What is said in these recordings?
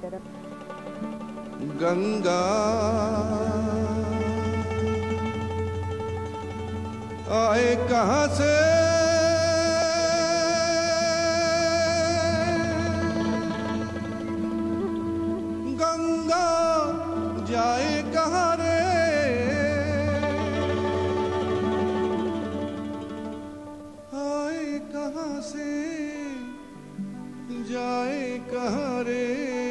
तरफ। गंगा आए कहाँ से, गंगा जाए कहाँ रे, आए कहाँ से जाए कहाँ रे,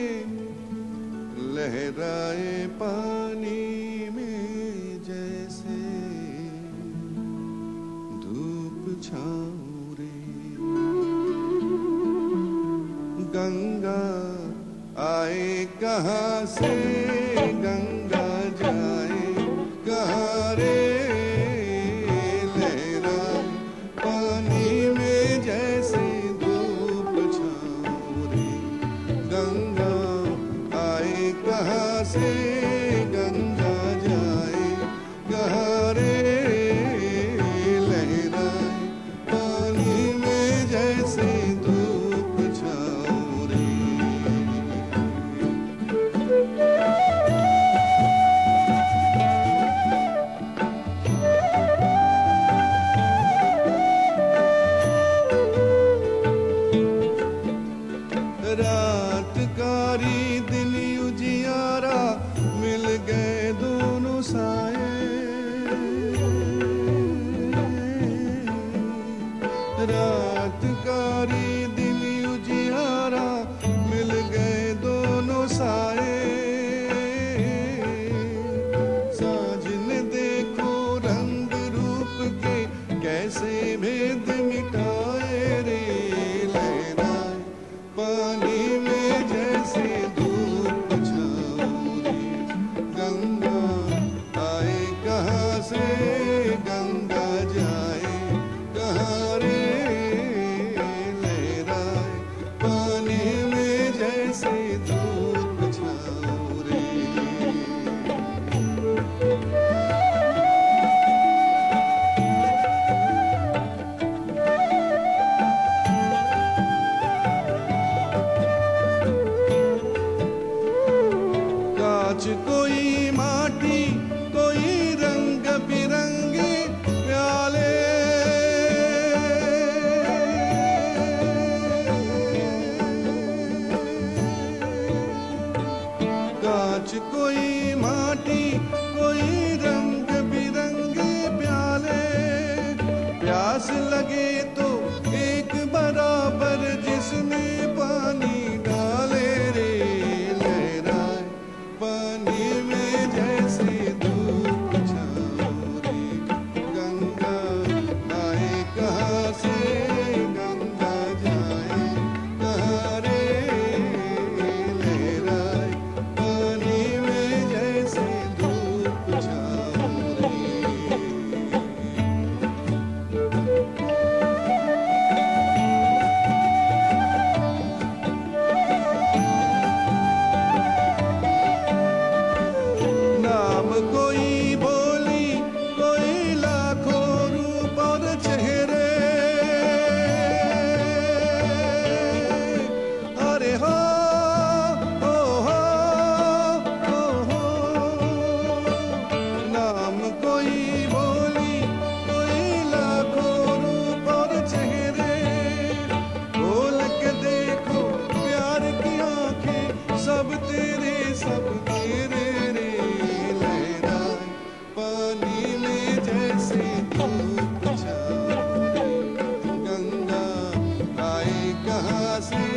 लहराए पानी में जैसे धूप छाँव रे। गंगा आए कहाँ से, गंगा जाए कहाँ रे, लहराए पानी में जैसे धूप छाँव रे। गंगा आए कहाँ से, गंगा जाए कहाँ रे, लहराए पानी में जैसे धूप छाँव रे। रात कारी दिन उजियारा, मिल गए दोनों साए। रात कारी दिन उजियारा, मिल गए दोनों साए। साजन देखो रंग रूप के, कैसे भेद मिटाए रे, लहराए पानी में जैसे धूप छाँव रे। गंगा आए कहाँ से, गंगा जाए कहाँ रे, लहराए पानी में जैसे धूप छाँव रे। कांच कोई माटी, कोई रंग बिरंगे प्याले। कांच कोई माटी, कोई रंग बिरंगे प्याले। प्यास लगे तो एक बराबर जिसमें पानी डाले रे, लहराए पानी में जैसे धूप छाँव रे। गंगा आए कहाँ से, गंगा जाए कहाँ रे, लहराए पानी में जैसे धूप छाँव रे। नाम कोई बोली, कोई लाखों रूप और चेहरे। अरे हो हो। नाम कोई बोली, कोई लाखों रूप और चेहरे। खोल के देखो प्यार की आंखें, सब तेरे सब तेरे रे, लहराए पानी में जैसे धूप छाँव रे। गंगा आए कहाँ से,